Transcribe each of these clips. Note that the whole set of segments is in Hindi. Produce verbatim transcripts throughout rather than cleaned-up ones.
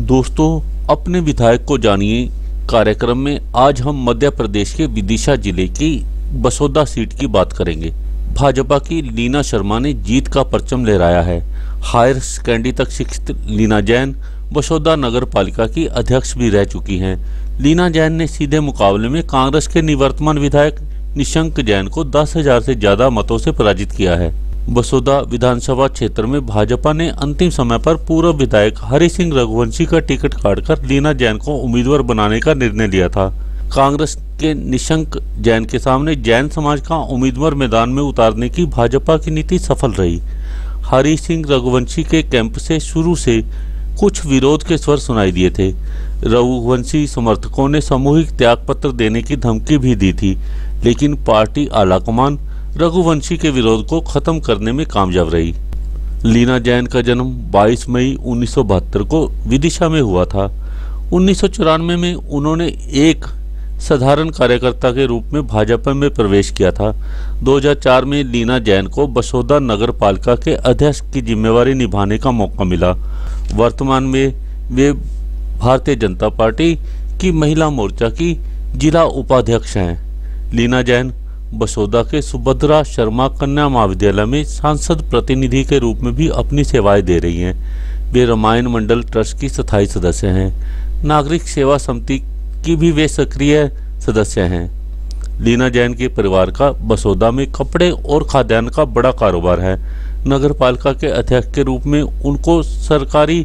दोस्तों, अपने विधायक को जानिए कार्यक्रम में आज हम मध्य प्रदेश के विदिशा जिले की बसोदा सीट की बात करेंगे। भाजपा की लीना शर्मा ने जीत का परचम लहराया है। हायर सेकेंडरी तक शिक्षित लीना जैन बसोदा नगर पालिका की अध्यक्ष भी रह चुकी हैं। लीना जैन ने सीधे मुकाबले में कांग्रेस के निवर्तमान विधायक निशंक जैन को दस हजार से ज्यादा मतों से पराजित किया है। बसोदा विधानसभा क्षेत्र में भाजपा ने अंतिम समय पर पूर्व विधायक हरि सिंह रघुवंशी का टिकट काटकर लीना जैन को उम्मीदवार बनाने का निर्णय लिया था। कांग्रेस के निशंक जैन के सामने जैन समाज का उम्मीदवार मैदान में उतारने की भाजपा की नीति सफल रही। हरि सिंह रघुवंशी के कैंप से शुरू से कुछ विरोध के स्वर सुनाई दिए थे। रघुवंशी समर्थकों ने सामूहिक त्यागपत्र देने की धमकी भी दी थी, लेकिन पार्टी आलाकमान रघुवंशी के विरोध को खत्म करने में कामयाब रही। लीना जैन का जन्म बाईस मई उन्नीस सौ बहत्तर को विदिशा में हुआ था। उन्नीस सौ चौरानवे में उन्होंने एक साधारण कार्यकर्ता के रूप में भाजपा में प्रवेश किया था। दो हज़ार चार में लीना जैन को बसोदा नगर पालिका के अध्यक्ष की जिम्मेवारी निभाने का मौका मिला। वर्तमान में वे भारतीय जनता पार्टी की महिला मोर्चा की जिला उपाध्यक्ष हैं। लीना जैन बसोदा के सुभद्रा शर्मा कन्या महाविद्यालय में सांसद प्रतिनिधि के रूप में भी अपनी सेवाएं दे रही हैं। वे रामायण मंडल ट्रस्ट की स्थायी सदस्य हैं। नागरिक सेवा समिति की भी वे सक्रिय सदस्य हैं। लीना जैन के परिवार का बसोदा में कपड़े और खाद्यान्न का बड़ा कारोबार है। नगर पालिका के अध्यक्ष के रूप में उनको सरकारी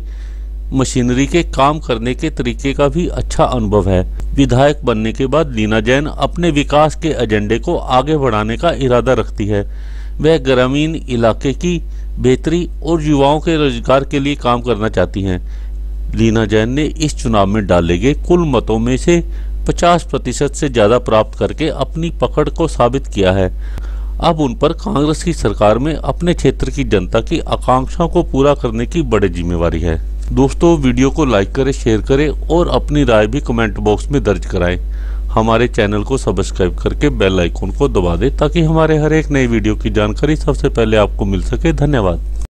मशीनरी के काम करने के तरीके का भी अच्छा अनुभव है। विधायक बनने के बाद लीना जैन अपने विकास के एजेंडे को आगे बढ़ाने का इरादा रखती है। वह ग्रामीण इलाके की बेहतरी और युवाओं के रोजगार के लिए काम करना चाहती हैं। लीना जैन ने इस चुनाव में डाले गए कुल मतों में से पचास प्रतिशत से ज्यादा प्राप्त करके अपनी पकड़ को साबित किया है। अब उन पर कांग्रेस की सरकार में अपने क्षेत्र की जनता की आकांक्षाओं को पूरा करने की बड़ी जिम्मेवारी है। दोस्तों, वीडियो को लाइक करें, शेयर करें और अपनी राय भी कमेंट बॉक्स में दर्ज कराएं। हमारे चैनल को सब्सक्राइब करके बेल आइकन को दबा दें ताकि हमारे हर एक नई वीडियो की जानकारी सबसे पहले आपको मिल सके। धन्यवाद।